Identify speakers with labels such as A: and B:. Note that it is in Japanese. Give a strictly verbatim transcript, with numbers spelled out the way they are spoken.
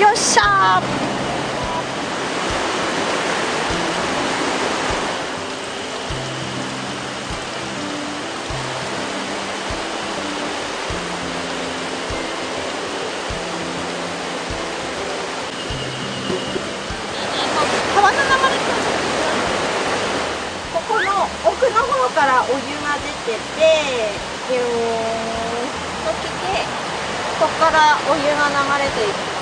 A: よっしゃー。川の流れ、ここの奥の方からお湯が出てて、ぎゅーっと来て、ここからお湯が流れていく。